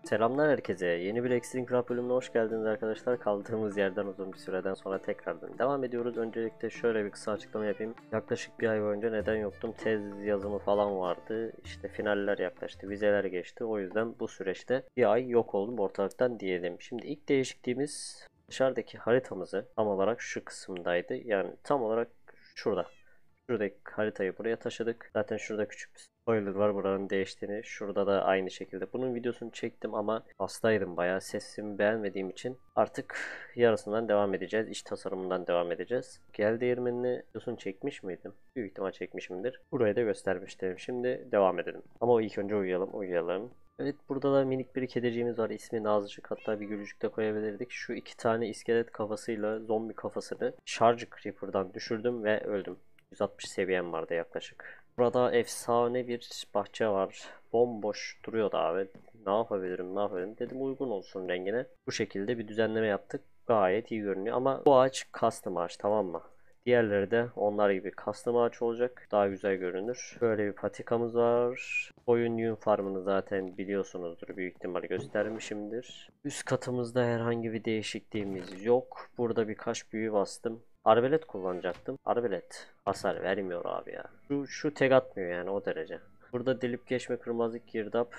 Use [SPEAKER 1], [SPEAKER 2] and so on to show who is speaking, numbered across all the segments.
[SPEAKER 1] Selamlar herkese. Yeni bir Extreme Craft bölümüne hoş geldiniz arkadaşlar. Kaldığımız yerden uzun bir süreden sonra tekrardan devam ediyoruz. Öncelikle şöyle bir kısa açıklama yapayım. Yaklaşık bir ay boyunca neden yoktum? Tez yazımı falan vardı. İşte finaller yaklaştı, vizeler geçti. O yüzden bu süreçte bir ay yok oldum ortalıktan diyelim. Şimdi ilk değişikliğimiz dışarıdaki haritamızı tam olarak şu kısımdaydı. Yani tam olarak şurada. Şuradaki haritayı buraya taşıdık. Zaten şurada küçük bir spoiler var buranın değiştiğini. Şurada da aynı şekilde. Bunun videosunu çektim ama hastaydım bayağı. Sesimi beğenmediğim için artık yarısından devam edeceğiz. İç tasarımından devam edeceğiz. Gel değirmenini videosunu çekmiş miydim? Büyük ihtimal çekmişimdir. Burayı da göstermiştim. Şimdi devam edelim. Ama ilk önce uyuyalım. Evet, burada da minik bir kediciğimiz var. İsmi Nazcık. Hatta bir gülücük de koyabilirdik. Şu iki tane iskelet kafasıyla zombi kafasını Charge Creeper'dan düşürdüm ve öldüm. 160 seviyem vardı yaklaşık. Burada efsane bir bahçe var. Bomboş duruyordu abi. Ne yapabilirim dedim, uygun olsun rengine. Bu şekilde bir düzenleme yaptık. Gayet iyi görünüyor ama bu ağaç custom ağaç, tamam mı? Diğerleri de onlar gibi custom ağaç olacak. Daha güzel görünür. Böyle bir patikamız var. Koyun yün farmını zaten biliyorsunuzdur. Büyük ihtimal göstermişimdir. Üst katımızda herhangi bir değişikliğimiz yok. Burada birkaç büyü bastım. Arbelet kullanacaktım. Arbelet hasar vermiyor abi ya. Şu tek atmıyor yani, o derece. Burada delip geçme, kırmızı girdap,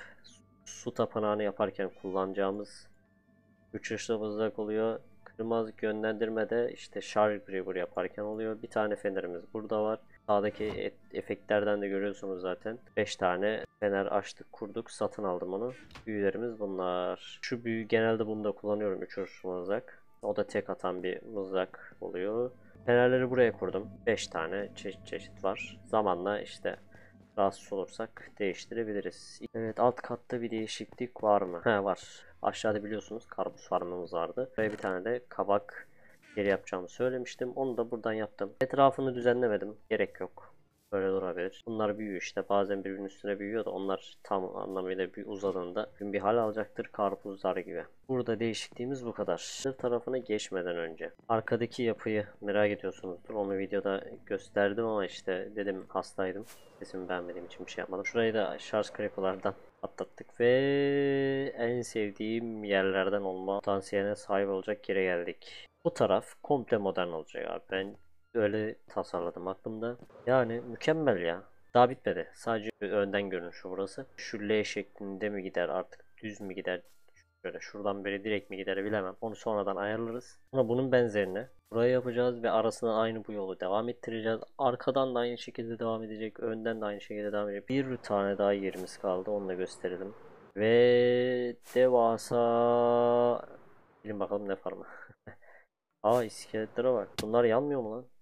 [SPEAKER 1] su tapınağını yaparken kullanacağımız 3 ışık mızrak oluyor. Kırmızı yönlendirmede işte Charge Grabber yaparken oluyor. Bir tane fenerimiz burada var. Sağdaki efektlerden de görüyorsunuz zaten. 5 tane fener açtık, kurduk, satın aldım onu. Büyülerimiz bunlar. Şu büyü genelde bunu da kullanıyorum, 3 ışık mızrak. O da tek atan bir mızrak oluyor. Fenerleri buraya kurdum. 5 tane çeşit var. Zamanla işte rahatsız olursak değiştirebiliriz. Evet, alt katta bir değişiklik var mı? He, var. Aşağıda biliyorsunuz karpuz farmımız vardı. Ve bir tane de kabak yeri yapacağımı söylemiştim. Onu da buradan yaptım. Etrafını düzenlemedim. Gerek yok. Böyle durabilir. Bunlar büyüyor işte. Bazen birbirinin üstüne büyüyor da onlar tam anlamıyla bir uzadığında bir hal alacaktır, karpuzlar gibi. Burada değişikliğimiz bu kadar. Sırt tarafına geçmeden önce arkadaki yapıyı merak ediyorsunuzdur. Onu videoda gösterdim ama işte dedim, hastaydım. Sesimi beğenmediğim için bir şey yapmadım. Şurayı da şarj creeper'lardan atlattık ve en sevdiğim yerlerden olma potansiyeline sahip olacak yere geldik. Bu taraf komple modern olacak abi. Ben öyle tasarladım aklımda. Yani mükemmel ya. Daha bitmedi. Sadece önden görünüşü burası. Şu L şeklinde mi gider artık, düz mü gider? Şöyle şuradan beri direkt mi gider bilemem. Onu sonradan ayarlarız. Ama bunun benzerini buraya yapacağız ve arasına aynı bu yolu devam ettireceğiz. Arkadan da aynı şekilde devam edecek. Önden de aynı şekilde devam edecek. Bir tane daha yerimiz kaldı. Onu da gösterelim. Ve devasa... Bilin bakalım ne farmı. Aa, iskeletlere bak. Bunlar yanmıyor mu lan?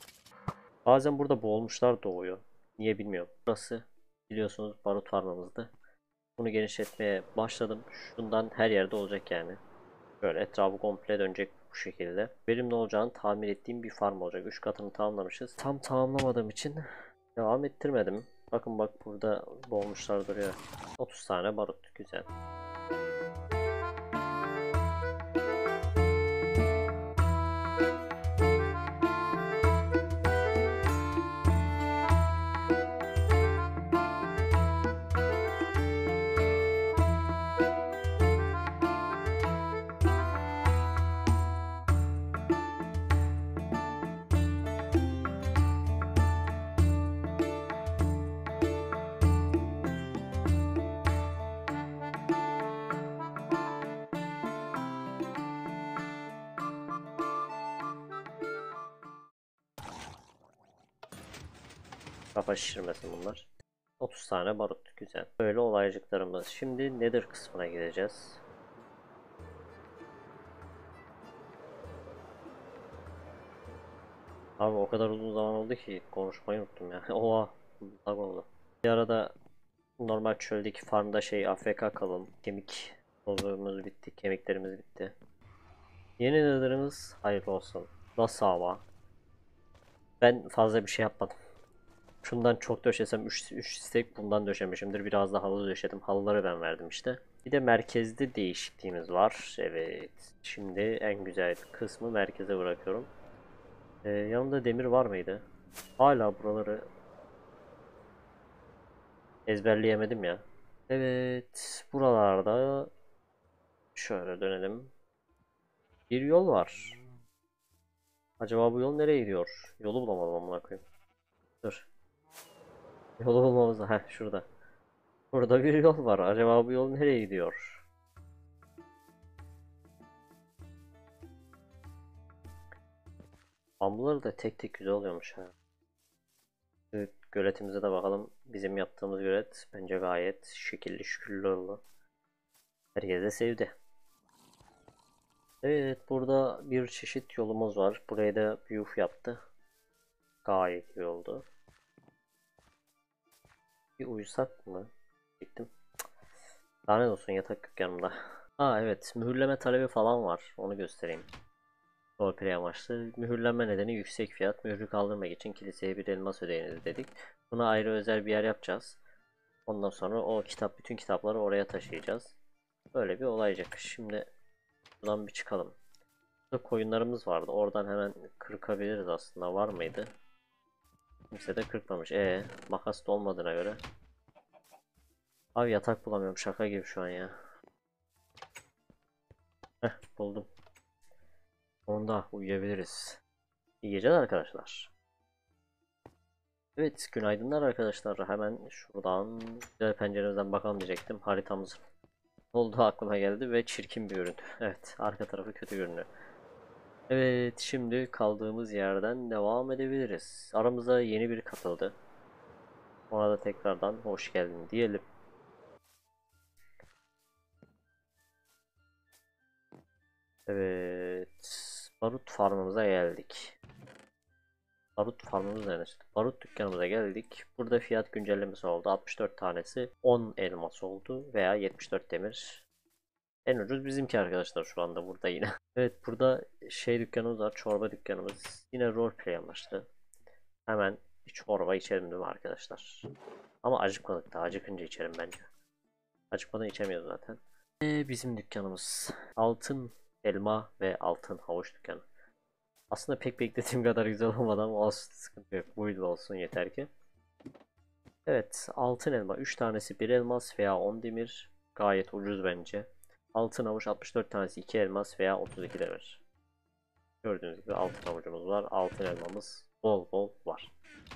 [SPEAKER 1] Bazen burada boğulmuşlar doğuyor. Niye bilmiyorum. Burası biliyorsunuz barut farmımızdı. Bunu genişletmeye başladım. Şundan her yerde olacak yani. Böyle etrafı komple dönecek bu şekilde. Benim ne olacağını tahmin ettiğim bir farm olacak. 3 katını tamamlamışız. Tam tamamlamadığım için devam ettirmedim. Bakın bak, burada boğulmuşlar duruyor. 30 tane barut. Güzel. Kafa şişirmesin bunlar. 30 tane barut. Güzel. Böyle olaycıklarımız. Şimdi Nether kısmına gideceğiz. Abi o kadar uzun zaman oldu ki konuşmayı unuttum ya. Oha. Lag oldu. Bir arada normal çöldeki farmda AFK kalın. Kemik tozumuz bitti. Kemiklerimiz bitti. Yeni nether'ımız hayırlı olsun. Nasıl ama? Ben fazla bir şey yapmadım. Şundan çok döşesem 3 stack bundan döşemişimdir. Biraz da halı döşedim. Halıları ben verdim işte. Bir de merkezde değişikliğimiz var. Evet. Şimdi en güzel kısmı merkeze bırakıyorum. Yanımda demir var mıydı? Hala buraları ezberleyemedim ya. Evet. Buralarda şöyle dönelim. Bir yol var. Acaba bu yol nereye gidiyor? Yolu bulamadım amına koyayım. Dur. Yolu bulmamız lazım. Heh, şurada. Burada bir yol var. Acaba bu yol nereye gidiyor? Bambuları da tek tek güzel oluyormuş ha. Şu göletimize de bakalım. Bizim yaptığımız gölet bence gayet şekilli şükürlü oldu. Herkes de sevdi. Evet, burada bir çeşit yolumuz var. Burayı da Biyuf yaptı. Gayet iyi oldu. Bir uyusak mı? Gittim. Lanet olsun, yatak yok yanımda. Aa evet, mühürleme talebi falan var. Onu göstereyim. Roleplay amaçlı. Mühürlenme nedeni yüksek fiyat. Mührü kaldırmak için kiliseye bir elmas ödeyiniz dedik. Buna ayrı özel bir yer yapacağız. Ondan sonra o bütün kitapları oraya taşıyacağız. Böyle bir olacak. Şimdi buradan bir çıkalım. Burada koyunlarımız vardı. Oradan hemen kırkabiliriz aslında. Var mıydı? Kimse de kırpmamış. Makas da olmadığına göre. Abi yatak bulamıyorum. Şaka gibi şu an ya. Heh, buldum. Onda uyuyabiliriz. İyi geceler arkadaşlar. Evet, günaydınlar arkadaşlar. Hemen şuradan güzel penceremizden bakalım diyecektim. Haritamız oldu aklıma geldi ve çirkin bir görüntü. Evet, arka tarafı kötü görünüyor. Evet, şimdi kaldığımız yerden devam edebiliriz. Aramıza yeni biri katıldı. Ona da tekrardan hoş geldin diyelim. Evet, barut farmımıza geldik. Barut farmımız nerede? Barut dükkanımıza geldik. Burada fiyat güncellemesi oldu. 64 tanesi 10 elmas oldu veya 74 demir. En ucuz bizimki arkadaşlar şu anda burada yine. Evet, burada şey dükkanımız var, çorba dükkanımız. Yine roleplay amaçlı. Hemen bir çorba içelim değil mi arkadaşlar? Ama acıkmadık da, acıkınca içerim bence. Acıkmadan içemiyoruz zaten. Bizim dükkanımız altın elma ve altın havuç dükkanı. Aslında pek beklediğim kadar güzel olmadı ama olsun, sıkıntı yok. Buydu olsun yeter ki. Evet, altın elma 3 tanesi 1 elmas veya 10 demir. Gayet ucuz bence. Altın havuç 64 tanesi 2 elmas veya 32 demir. Gördüğünüz gibi altın havucumuz var. Altın elmamız bol bol var.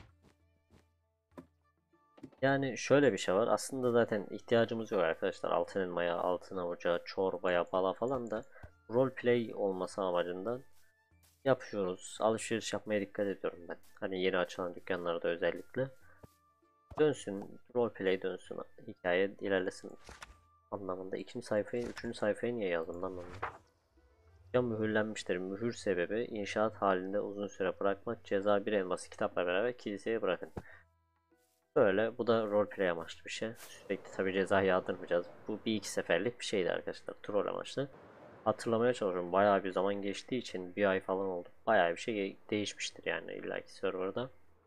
[SPEAKER 1] Yani şöyle bir şey var. Aslında zaten ihtiyacımız yok arkadaşlar. Altın elmaya, altın havuca, çorbaya, bala falan da roleplay olması amacından yapıyoruz. Alışveriş yapmaya dikkat ediyorum ben. Hani yeni açılan dükkanlarda özellikle. Dönsün, roleplay dönsün, hikaye ilerlesin anlamında. İkinci sayfayı, üçüncü sayfayı niye yazdım lan onu? Ya mühürlenmiştir. Mühür sebebi inşaat halinde uzun süre bırakmak. Ceza bir elması kitapla beraber kiliseye bırakın. Böyle, bu da roleplay amaçlı bir şey. Sürekli tabi ceza yağdırmayacağız. Bu bir iki seferlik bir şeydi arkadaşlar. Troll amaçlı. Hatırlamaya çalışıyorum. Bayağı bir zaman geçtiği için bir ay falan oldu. Bayağı bir şey değişmiştir yani illaki serverda.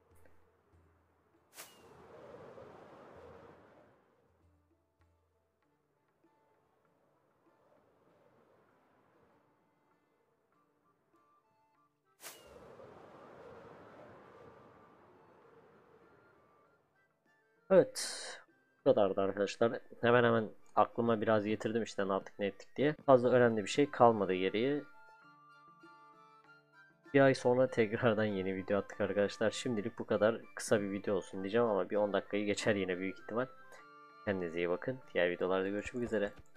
[SPEAKER 1] Evet. Bu kadardı arkadaşlar. Hemen hemen aklıma biraz getirdim işte ne yaptık ne ettik diye. Fazla önemli bir şey kalmadı geriye. Bir ay sonra tekrardan yeni video attık arkadaşlar. Şimdilik bu kadar kısa bir video olsun diyeceğim ama bir 10 dakikayı geçer yine büyük ihtimal. Kendinize iyi bakın. Diğer videolarda görüşmek üzere.